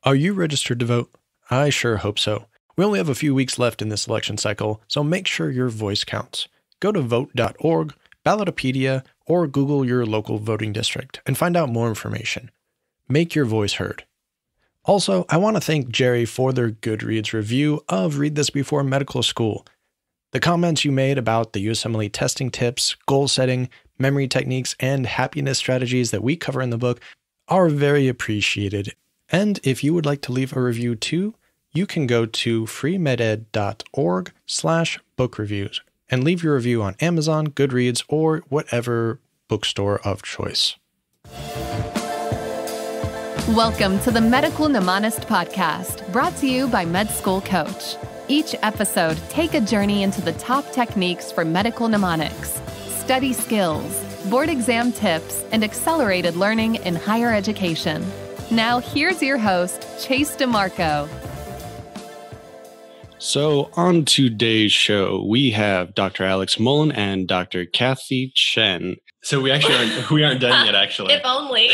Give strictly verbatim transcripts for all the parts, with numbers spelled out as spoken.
Are you registered to vote? I sure hope so. We only have a few weeks left in this election cycle, so make sure your voice counts. Go to vote dot org, Ballotopedia, or Google your local voting district and find out more information. Make your voice heard. Also, I want to thank Jerry for their Goodreads review of Read This Before Medical School. The comments you made about the U S M L E testing tips, goal setting, memory techniques, and happiness strategies that we cover in the book are very appreciated. And if you would like to leave a review too, you can go to freemeded dot org slash book reviews and leave your review on Amazon, Goodreads, or whatever bookstore of choice. Welcome to the Medical Mnemonist podcast, brought to you by Med School Coach. Each episode, take a journey into the top techniques for medical mnemonics, study skills, board exam tips, and accelerated learning in higher education. Now, here's your host, Chase DiMarco. So on today's show, we have Doctor Alex Mullen and Doctor Cathy Chen. So we actually aren't we aren't done yet, actually. If only.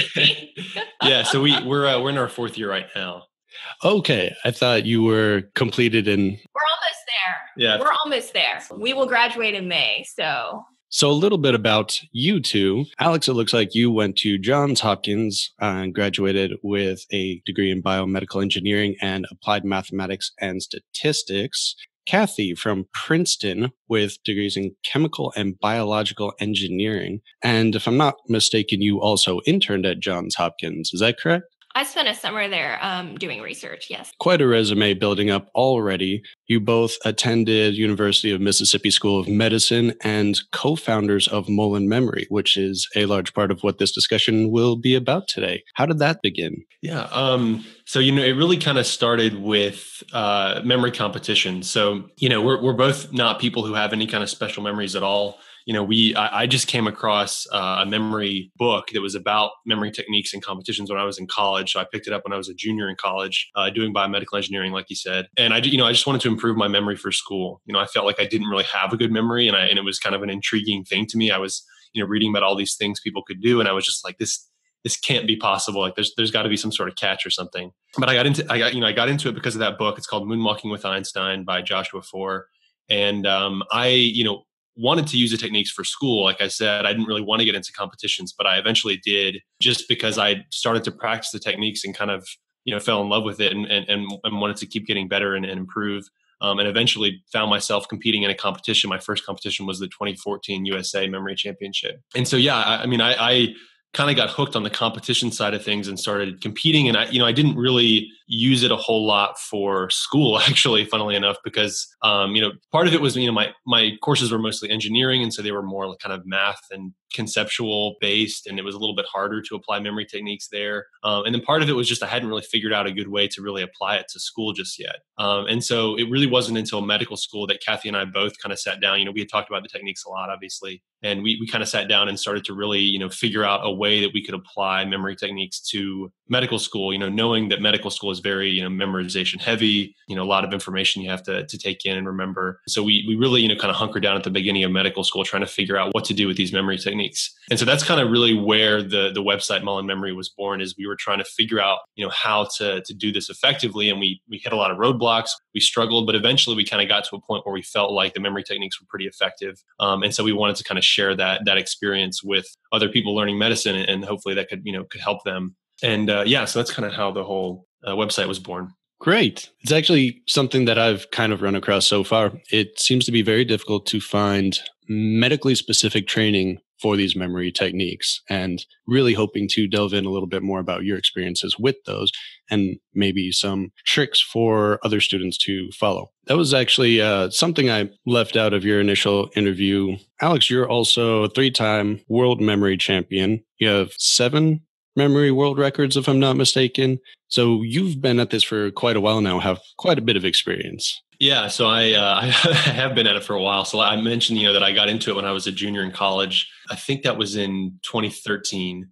yeah. So we we're uh, we're in our fourth year right now. Okay, I thought you were completed in. We're almost there. Yeah, we're almost there. We will graduate in May. So. So a little bit about you two. Alex, it looks like you went to Johns Hopkins and graduated with a degree in biomedical engineering and applied mathematics and statistics. Cathy from Princeton with degrees in chemical and biological engineering. And if I'm not mistaken, you also interned at Johns Hopkins. Is that correct? I spent a summer there um, doing research, yes. Quite a resume building up already. You both attended University of Mississippi School of Medicine and co-founders of Mullen Memory, which is a large part of what this discussion will be about today. How did that begin? Yeah. Um, so, you know, it really kind of started with uh, memory competition. So, you know, we're we're both not people who have any kind of special memories at all. You know, we I, I just came across uh, a memory book that was about memory techniques and competitions when I was in college. So I picked it up when I was a junior in college, uh, doing biomedical engineering, like you said. And I, you know, I just wanted to improve my memory for school. You know, I felt like I didn't really have a good memory, and I and it was kind of an intriguing thing to me. I was, you know, reading about all these things people could do, and I was just like, this this can't be possible. Like, there's there's got to be some sort of catch or something. But I got into I got you know I got into it because of that book. It's called Moonwalking with Einstein by Joshua Foer, and um, I you know. wanted to use the techniques for school. Like I said, I didn't really want to get into competitions, but I eventually did just because I started to practice the techniques and kind of, you know, fell in love with it and and, and wanted to keep getting better and, and improve. Um, and eventually found myself competing in a competition. My first competition was the twenty fourteen U S A Memory Championship. And so, yeah, I, I mean, I, I kind of got hooked on the competition side of things and started competing. And I, you know, I didn't really use it a whole lot for school, actually, funnily enough, because, um, you know, part of it was, you know, my, my courses were mostly engineering. And so they were more like kind of math and conceptual based. And it was a little bit harder to apply memory techniques there. Um, and then part of it was just, I hadn't really figured out a good way to really apply it to school just yet. Um, and so it really wasn't until medical school that Cathy and I both kind of sat down. You know, we had talked about the techniques a lot, obviously. And we, we kind of sat down and started to really, you know, figure out a way that we could apply memory techniques to medical school, you know, knowing that medical school is very, you know, memorization heavy, you know, a lot of information you have to, to take in and remember. So we, we really, you know, kind of hunkered down at the beginning of medical school, trying to figure out what to do with these memory techniques. And so that's kind of really where the, the website Mullen Memory was born, is we were trying to figure out, you know, how to, to do this effectively. And we, we hit a lot of roadblocks. We struggled, but eventually we kind of got to a point where we felt like the memory techniques were pretty effective. Um, and so we wanted to kind of share that, that experience with other people learning medicine, and hopefully that could, you know, could help them. And uh, yeah, so that's kind of how the whole uh, website was born. Great. It's actually something that I've kind of run across so far. It seems to be very difficult to find medically specific training for these memory techniques, and really hoping to delve in a little bit more about your experiences with those and maybe some tricks for other students to follow. That was actually uh, something I left out of your initial interview. Alex, you're also a three-time world memory champion. You have seven memory world records, if I'm not mistaken. So you've been at this for quite a while now, have quite a bit of experience. Yeah, so I uh, I have been at it for a while. So I mentioned, you know, that I got into it when I was a junior in college. I think that was in twenty thirteen.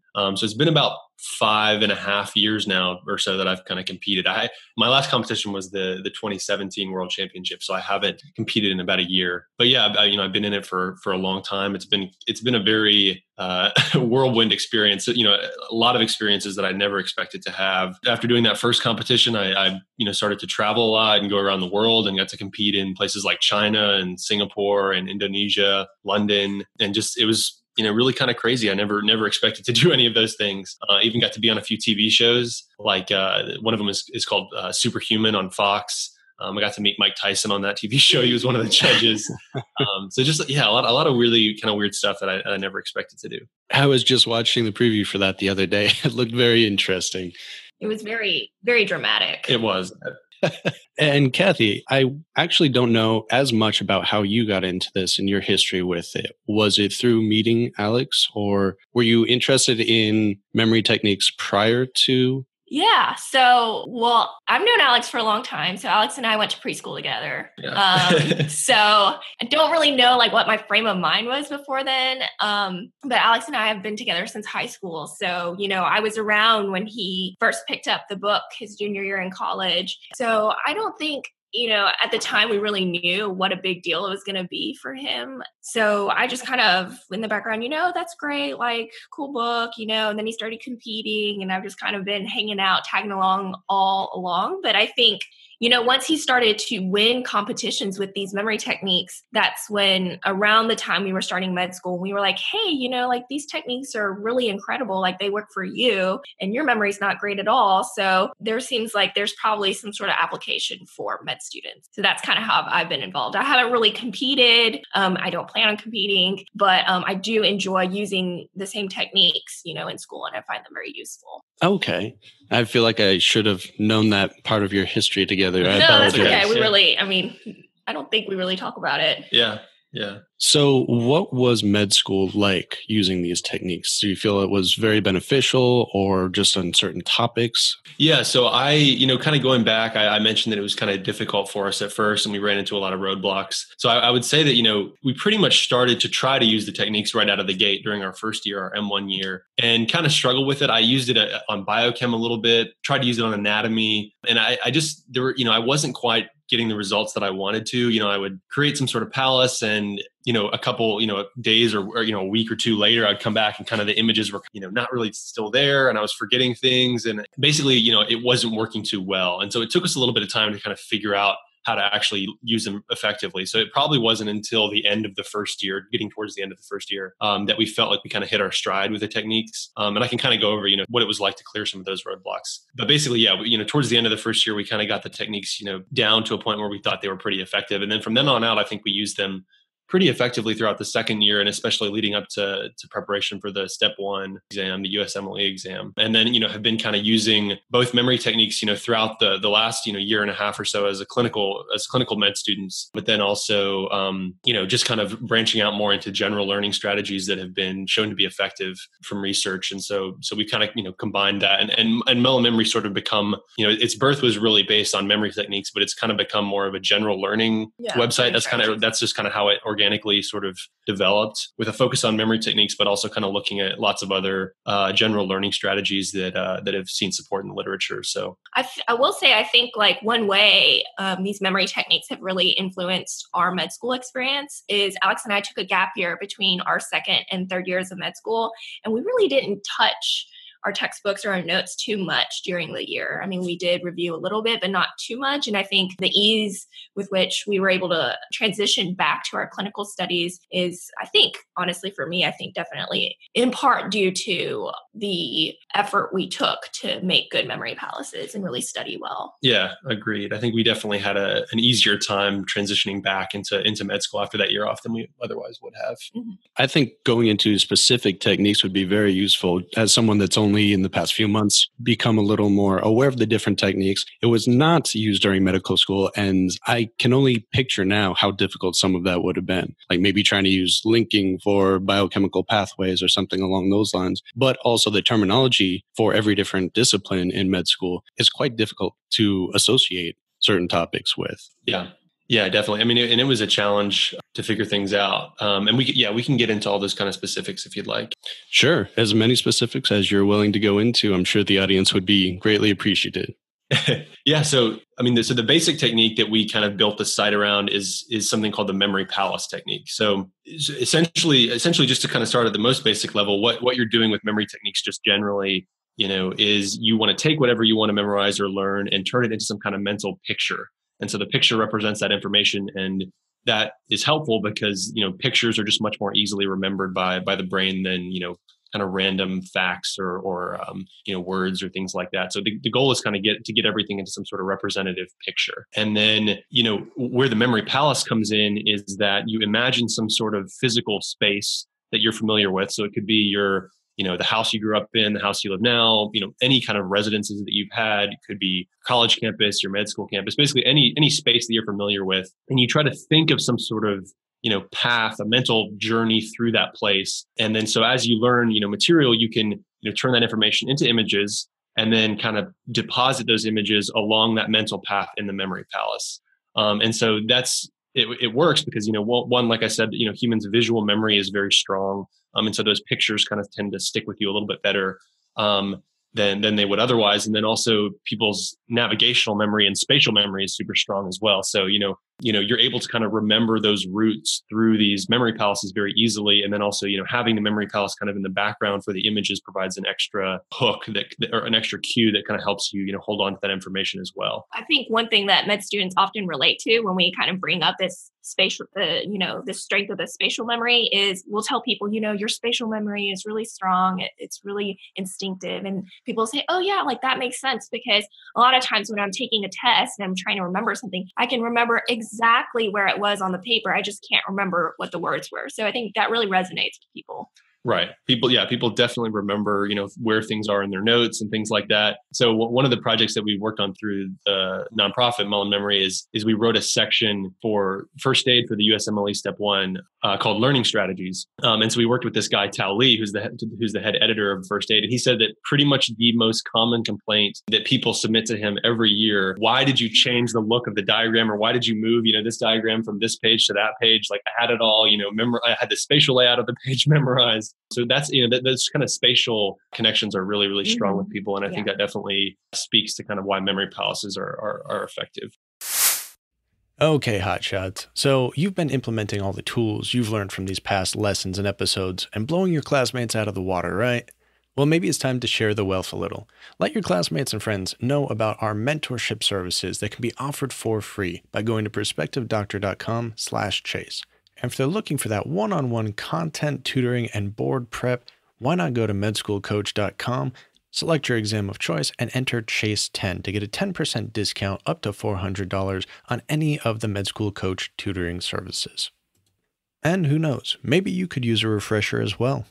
Um, so it's been about five and a half years now or so that I've kind of competed. I my last competition was the the twenty seventeen World Championship, so I haven't competed in about a year. But yeah, I, you know, I've been in it for for a long time. It's been it's been a very uh, whirlwind experience. You know, a lot of experiences that I never expected to have. After doing that first competition, I, I you know started to travel a lot and go around the world and got to compete in places like China and Singapore and Indonesia, London, and just it was. You know, really kind of crazy. I never, never expected to do any of those things. Uh, even got to be on a few T V shows. Like uh, one of them is, is called uh, Superhuman on Fox. Um, I got to meet Mike Tyson on that T V show. He was one of the judges. Um, so just yeah, a lot, a lot of really kind of weird stuff that I, I never expected to do. I was just watching the preview for that the other day. It looked very interesting. It was very, very dramatic. It was. And Cathy, I actually don't know as much about how you got into this and your history with it. Was it through meeting Alex, or were you interested in memory techniques prior to? Yeah. So, well, I've known Alex for a long time. So Alex and I went to preschool together. Yeah. um, so I don't really know like what my frame of mind was before then. Um, but Alex and I have been together since high school. So, you know, I was around when he first picked up the book his junior year in college. So I don't think, you know, at the time we really knew what a big deal it was going to be for him. So I just kind of in the background, you know, that's great, like cool book, you know, and then he started competing and I've just kind of been hanging out, tagging along all along. But I think, you know, once he started to win competitions with these memory techniques, that's when around the time we were starting med school, we were like, hey, you know, like these techniques are really incredible. Like they work for you and your memory's not great at all. So there seems like there's probably some sort of application for med students. So that's kind of how I've been involved. I haven't really competed. Um, I don't plan on competing, but um, I do enjoy using the same techniques, you know, in school, and I find them very useful. Okay. I feel like I should have known that part of your history together. I no, apologize. that's okay. We Yeah. really, I mean, I don't think we really talk about it. Yeah. Yeah. So what was med school like using these techniques? Do you feel it was very beneficial or just on certain topics? Yeah. So I, you know, kind of going back, I, I mentioned that it was kind of difficult for us at first and we ran into a lot of roadblocks. So I, I would say that, you know, we pretty much started to try to use the techniques right out of the gate during our first year, our M one year, and kind of struggled with it. I used it on biochem a little bit, tried to use it on anatomy. And I, I just, there were, you know, I wasn't quite getting the results that I wanted to. You know, I would create some sort of palace and, you know, a couple, you know, days or, or, you know, a week or two later, I'd come back and kind of the images were, you know, not really still there. And I was forgetting things. And basically, you know, it wasn't working too well. And so it took us a little bit of time to kind of figure out how to actually use them effectively. So it probably wasn't until the end of the first year, getting towards the end of the first year, um, that we felt like we kind of hit our stride with the techniques. Um, and I can kind of go over, you know, what it was like to clear some of those roadblocks. But basically, yeah, we, you know, towards the end of the first year, we kind of got the techniques, you know, down to a point where we thought they were pretty effective. And then from then on out, I think we used them pretty effectively throughout the second year, and especially leading up to, to preparation for the step one exam, the U S M L E exam. And then, you know, have been kind of using both memory techniques, you know, throughout the the last, you know, year and a half or so as a clinical, as clinical med students, but then also, um, you know, just kind of branching out more into general learning strategies that have been shown to be effective from research. And so, so we kind of, you know, combined that, and, and, and Mullen Memory sort of become, you know, its birth was really based on memory techniques, but it's kind of become more of a general learning Yeah, website. That's kind of, that's just kind of how it organically sort of developed, with a focus on memory techniques, but also kind of looking at lots of other uh, general learning strategies that uh, that have seen support in the literature. So I, th- I will say, I think like one way um, these memory techniques have really influenced our med school experience is Alex and I took a gap year between our second and third years of med school, and we really didn't touch our textbooks or our notes too much during the year. I mean, we did review a little bit, but not too much. And I think the ease with which we were able to transition back to our clinical studies is, I think, honestly, for me, I think definitely in part due to the effort we took to make good memory palaces and really study well. yeah, agreed. I think we definitely had a, an easier time transitioning back into, into med school after that year off than we otherwise would have. Mm-hmm. I think going into specific techniques would be very useful. As someone that's only in the past few months become a little more aware of the different techniques. It was not used during medical school, and I can only picture now how difficult some of that would have been. Like maybe trying to use linking for biochemical pathways or something along those lines. But also the terminology for every different discipline in med school is quite difficult to associate certain topics with. Yeah. Yeah, definitely. I mean, and it was a challenge to figure things out. Um, and we, yeah, we can get into all those kind of specifics if you'd like. Sure. As many specifics as you're willing to go into, I'm sure the audience would be greatly appreciative. Yeah. So, I mean, the, so the basic technique that we kind of built the site around is, is something called the memory palace technique. So essentially, essentially just to kind of start at the most basic level, what, what you're doing with memory techniques just generally, you know, is you want to take whatever you want to memorize or learn and turn it into some kind of mental picture. And so the picture represents that information, and that is helpful because, you know, pictures are just much more easily remembered by, by the brain than, you know, kind of random facts or, or um, you know, words or things like that. So the, the goal is kind of get to get everything into some sort of representative picture. And then, you know, where the memory palace comes in is that you imagine some sort of physical space that you're familiar with. So it could be your, you know, the house you grew up in, the house you live now, you know, any kind of residences that you've had. It could be college campus, your med school campus, basically any, any space that you're familiar with. And you try to think of some sort of, you know, path, a mental journey through that place. And then, so as you learn, you know, material, you can, you know, turn that information into images and then kind of deposit those images along that mental path in the memory palace. Um, and so that's, it, it works because, you know, one, like I said, you know, humans' visual memory is very strong. Um, and so those pictures kind of tend to stick with you a little bit better um, than, than they would otherwise. And then also people's navigational memory and spatial memory is super strong as well. So, you know, you know, you're able to kind of remember those routes through these memory palaces very easily. And then also, you know, having the memory palace kind of in the background for the images provides an extra hook that, or an extra cue that kind of helps you, you know, hold on to that information as well. I think one thing that med students often relate to when we kind of bring up this spatial, the, you know, the strength of the spatial memory is we'll tell people, you know, your spatial memory is really strong. It, it's really instinctive. And people say, oh yeah, like that makes sense, because a lot of times when I'm taking a test and I'm trying to remember something, I can remember exactly where it was on the paper. I just can't remember what the words were. So I think that really resonates with people. Right. People, yeah, people definitely remember, you know, where things are in their notes and things like that. So w- one of the projects that we worked on through the nonprofit Mullen Memory is, is we wrote a section for first aid for the U S M L E Step One uh, called Learning Strategies. Um, and so we worked with this guy, Tao Lee, who's the, who's the head editor of First Aid. And he said that pretty much the most common complaint that people submit to him every year, why did you change the look of the diagram, or why did you move, you know, this diagram from this page to that page? Like I had it all, you know, memor- I had the spatial layout of the page memorized. So that's, you know, th- those kind of spatial connections are really, really strong mm-hmm. with people. And I yeah. think that definitely speaks to kind of why memory palaces are, are, are effective. Okay, hotshots. So you've been implementing all the tools you've learned from these past lessons and episodes and blowing your classmates out of the water, right? Well, maybe it's time to share the wealth a little. Let your classmates and friends know about our mentorship services that can be offered for free by going to perspectivedoctor.com slash chase. And if they're looking for that one-on-one content, tutoring, and board prep, why not go to med school coach dot com, select your exam of choice, and enter Chase ten to get a ten percent discount up to four hundred dollars on any of the Med School Coach tutoring services. And who knows, maybe you could use a refresher as well.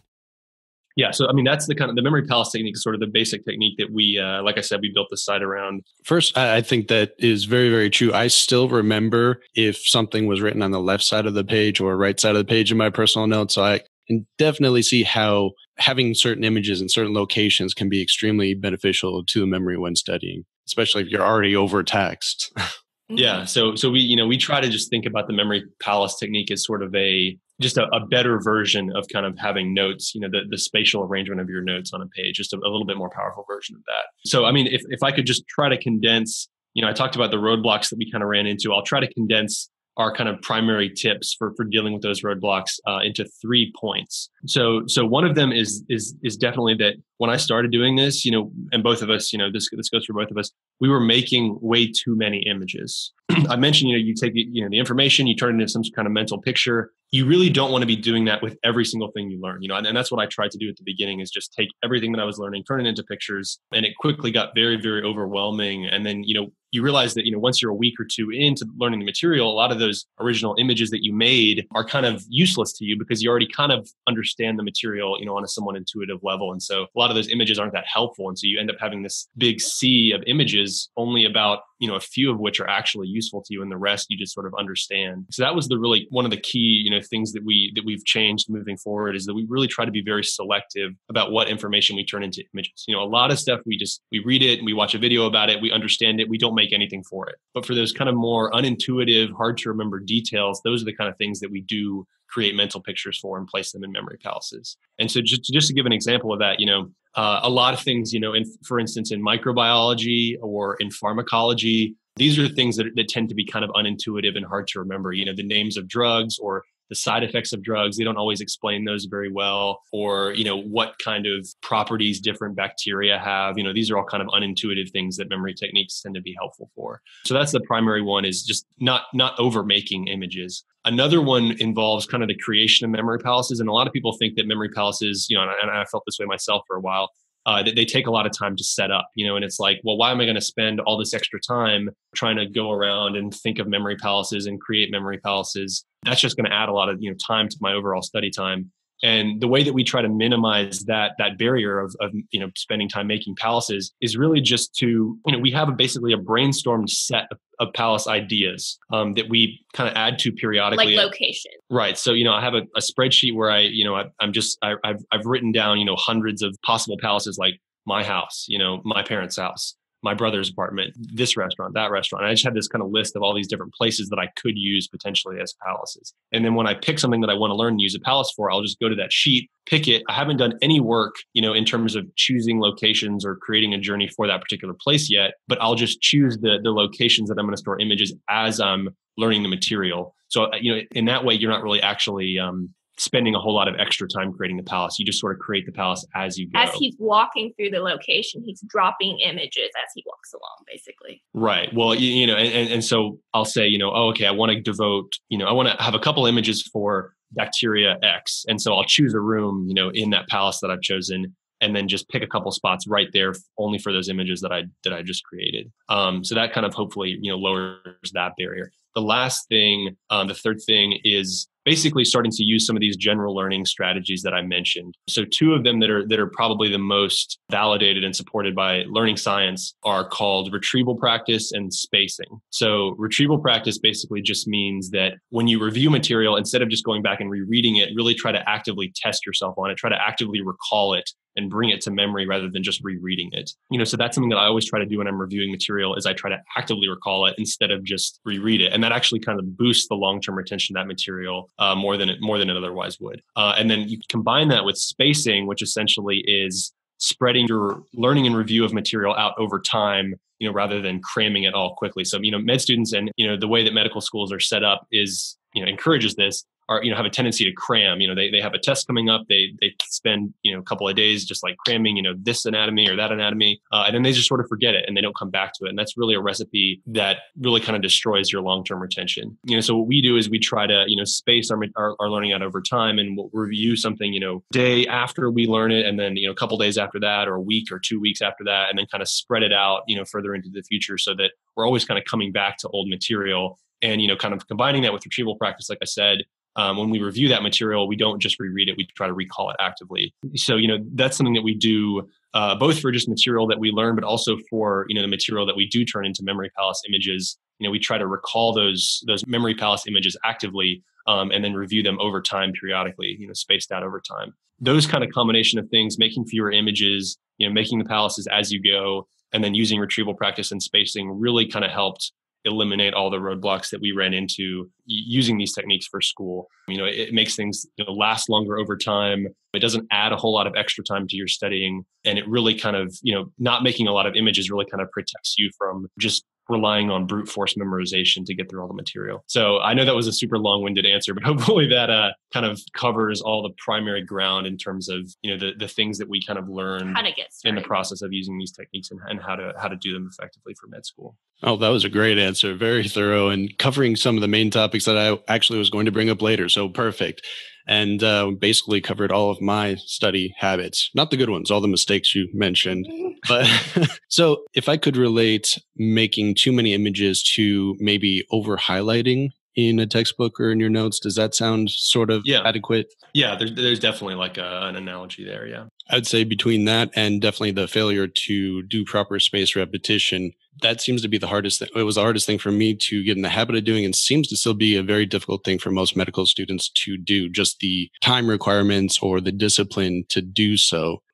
Yeah, so I mean, that's the kind of the memory palace technique is sort of the basic technique that we, uh, like I said, we built the site around. First, I think that is very, very true. I still remember if something was written on the left side of the page or right side of the page in my personal notes. So I can definitely see how having certain images in certain locations can be extremely beneficial to the memory when studying, especially if you're already overtaxed. Yeah. So, so we, you know, we try to just think about the memory palace technique as sort of a, just a, a better version of kind of having notes, you know, the, the spatial arrangement of your notes on a page, just a, a little bit more powerful version of that. So, I mean, if, if I could just try to condense, you know, I talked about the roadblocks that we kind of ran into. I'll try to condense our kind of primary tips for, for dealing with those roadblocks uh, into three points. So, so one of them is, is, is definitely that when I started doing this, you know, and both of us, you know, this, this goes for both of us, we were making way too many images. I mentioned, you know, you take, you know, the information, you turn it into some kind of mental picture. You really don't want to be doing that with every single thing you learn, you know, and, and that's what I tried to do at the beginning is just take everything that I was learning, turn it into pictures. And it quickly got very, very overwhelming. And then, you know, you realize that, you know, once you're a week or two into learning the material, a lot of those original images that you made are kind of useless to you because you already kind of understand the material, you know, on a somewhat intuitive level. And so a lot of those images aren't that helpful. And so you end up having this big sea of images, only about, you know, a few of which are actually useful to you and the rest you just sort of understand. So that was the really one of the key, you know, things that we, that we've changed moving forward is that we really try to be very selective about what information we turn into images. You know, a lot of stuff we just, we read it and we watch a video about it, we understand it, we don't make anything for it. But for those kind of more unintuitive, hard to remember details, those are the kind of things that we do create mental pictures for and place them in memory palaces. And so just, just to give an example of that, you know, uh, a lot of things, you know, in, for instance, in microbiology or in pharmacology, these are things that, that tend to be kind of unintuitive and hard to remember. You know, the names of drugs or the side effects of drugs, they don't always explain those very well, or, you know, what kind of properties different bacteria have. You know, these are all kind of unintuitive things that memory techniques tend to be helpful for. So that's the primary one, is just not, not over making images. Another one involves kind of the creation of memory palaces. And a lot of people think that memory palaces, you know, and I, and I felt this way myself for a while, Uh, that they take a lot of time to set up, you know, and it's like, well, why am I going to spend all this extra time trying to go around and think of memory palaces and create memory palaces? That's just going to add a lot of, you know, time to my overall study time. And the way that we try to minimize that that barrier of, of, you know, spending time making palaces is really just to, you know, we have a, basically a brainstormed set of, of palace ideas um, that we kind of add to periodically. Like location. Right. So, you know, I have a, a spreadsheet where I, you know, I, I'm just, I, I've, I've written down, you know, hundreds of possible palaces, like my house, you know, my parents' house, my brother's apartment, this restaurant, that restaurant. I just had this kind of list of all these different places that I could use potentially as palaces. And then when I pick something that I want to learn and use a palace for, I'll just go to that sheet, pick it. I haven't done any work, you know, in terms of choosing locations or creating a journey for that particular place yet, but I'll just choose the, the locations that I'm going to store images as I'm learning the material. So, you know, in that way, you're not really actually, um, spending a whole lot of extra time creating the palace. You just sort of create the palace as you go. As he's walking through the location, he's dropping images as he walks along, basically. Right. Well, you, you know, and, and so I'll say, you know, oh, okay, I want to devote, you know, I want to have a couple images for bacteria X. And so I'll choose a room, you know, in that palace that I've chosen, and then just pick a couple spots right there only for those images that I that I just created. Um, so that kind of hopefully, you know, lowers that barrier. The last thing, um, the third thing is basically starting to use some of these general learning strategies that I mentioned. So two of them that are that are probably the most validated and supported by learning science are called retrieval practice and spacing. So retrieval practice basically just means that when you review material, instead of just going back and rereading it, really try to actively test yourself on it, try to actively recall it and bring it to memory rather than just rereading it. You know, so that's something that I always try to do when I'm reviewing material, is I try to actively recall it instead of just reread it. And that actually kind of boosts the long-term retention of that material uh, more than it, more than it otherwise would. Uh, and then you combine that with spacing, which essentially is spreading your learning and review of material out over time, you know, rather than cramming it all quickly. So, you know, med students and, you know, the way that medical schools are set up is, you know, encourages this. Are, you know, have a tendency to cram. You know, they they have a test coming up. They they spend, you know, a couple of days just like cramming, you know, this anatomy or that anatomy, uh, and then they just sort of forget it and they don't come back to it. And that's really a recipe that really kind of destroys your long-term retention. You know, so what we do is we try to, you know, space our our, our learning out over time, and we'll review something, you know, day after we learn it, and then, you know, a couple of days after that, or a week or two weeks after that, and then kind of spread it out, you know, further into the future, so that we're always kind of coming back to old material, and, you know, kind of combining that with retrieval practice, like I said. Um, when we review that material, we don't just reread it, we try to recall it actively. So, you know, that's something that we do uh, both for just material that we learn, but also for, you know, the material that we do turn into memory palace images. You know, we try to recall those those memory palace images actively, um, and then review them over time periodically, you know, spaced out over time. Those kind of combination of things, making fewer images, you know, making the palaces as you go, and then using retrieval practice and spacing really kind of helped eliminate all the roadblocks that we ran into using these techniques for school. You know, it, it makes things, you know, last longer over time. It doesn't add a whole lot of extra time to your studying. And it really kind of, you know, not making a lot of images really kind of protects you from just relying on brute force memorization to get through all the material. So I know that was a super long-winded answer, but hopefully that uh, kind of covers all the primary ground in terms of, you know, the, the things that we kind of learned how to get started in the process of using these techniques, and, and how to how to do them effectively for med school. Oh, that was a great answer. Very thorough, and covering some of the main topics that I actually was going to bring up later. So perfect. And uh, basically covered all of my study habits, not the good ones, all the mistakes you mentioned. But so if I could relate making too many images to maybe over highlighting in a textbook or in your notes, does that sound sort of yeah. adequate? Yeah, there's, there's definitely like a, an analogy there. Yeah. I'd say between that and definitely the failure to do proper space repetition, that seems to be the hardest thing. It was the hardest thing for me to get in the habit of doing, and seems to still be a very difficult thing for most medical students to do, just the time requirements or the discipline to do so.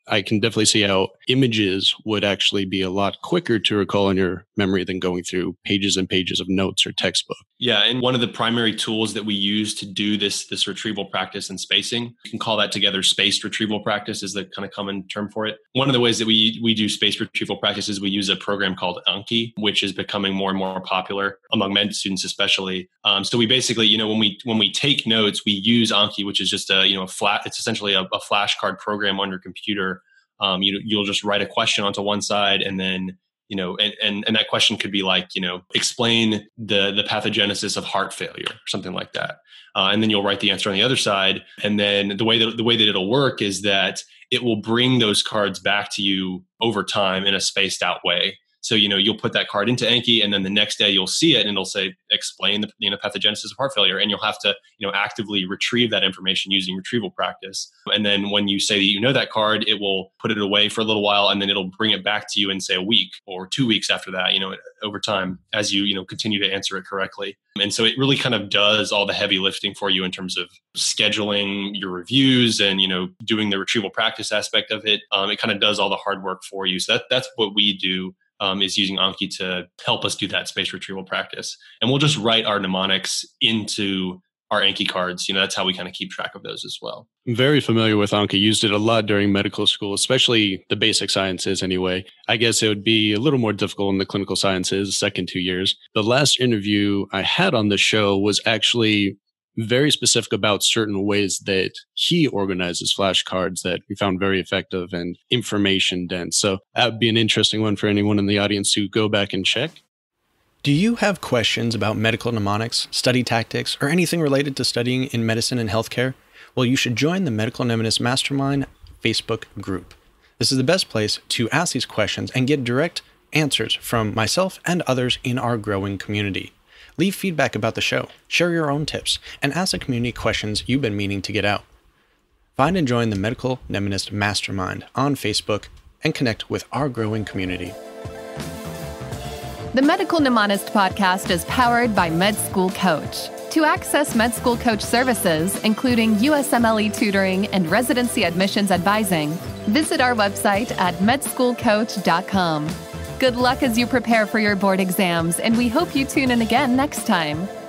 I can definitely see how images would actually be a lot quicker to recall in your memory than going through pages and pages of notes or textbook. Yeah, and one of the primary tools that we use to do this, this retrieval practice and spacing, you can call that together spaced retrieval practice is the kind of common term for it. One of the ways that we, we do spaced retrieval practice is we use a program called Anki, which is becoming more and more popular among med students especially. Um, so we basically, you know, when we when we take notes, we use Anki, which is just a, you know, a flat, it's essentially a, a flashcard program on your computer. Um, you, you'll just write a question onto one side and then you know, and, and, and that question could be like, you know, explain the, the pathogenesis of heart failure or something like that. Uh, and then you'll write the answer on the other side. And then the way that, the way that it'll work is that it will bring those cards back to you over time in a spaced out way. So, you know, you'll put that card into Anki and then the next day you'll see it and it'll say, explain the you know, pathogenesis of heart failure. And you'll have to, you know, actively retrieve that information using retrieval practice. And then when you say that you know that card, it will put it away for a little while and then it'll bring it back to you in say a week or two weeks after that, you know, over time as you, you know, continue to answer it correctly. And so it really kind of does all the heavy lifting for you in terms of scheduling your reviews and, you know, doing the retrieval practice aspect of it. Um, it kind of does all the hard work for you. So that that's what we do. Um, is using Anki to help us do that space retrieval practice. And we'll just write our mnemonics into our Anki cards. You know, that's how we kind of keep track of those as well. I'm very familiar with Anki. Used it a lot during medical school, especially the basic sciences anyway. I guess it would be a little more difficult in the clinical sciences, second two years. The last interview I had on the show was actually very specific about certain ways that he organizes flashcards that we found very effective and information dense. So that would be an interesting one for anyone in the audience to go back and check. Do you have questions about medical mnemonics, study tactics, or anything related to studying in medicine and healthcare? Well, you should join the Medical Mnemonist Mastermind Facebook group. This is the best place to ask these questions and get direct answers from myself and others in our growing community. Leave feedback about the show, share your own tips, and ask the community questions you've been meaning to get out. Find and join the Medical Mnemonist Mastermind on Facebook and connect with our growing community. The Medical Mnemonist podcast is powered by Med School Coach. To access Med School Coach services, including U S M L E tutoring and residency admissions advising, visit our website at med school coach dot com. Good luck as you prepare for your board exams, and we hope you tune in again next time.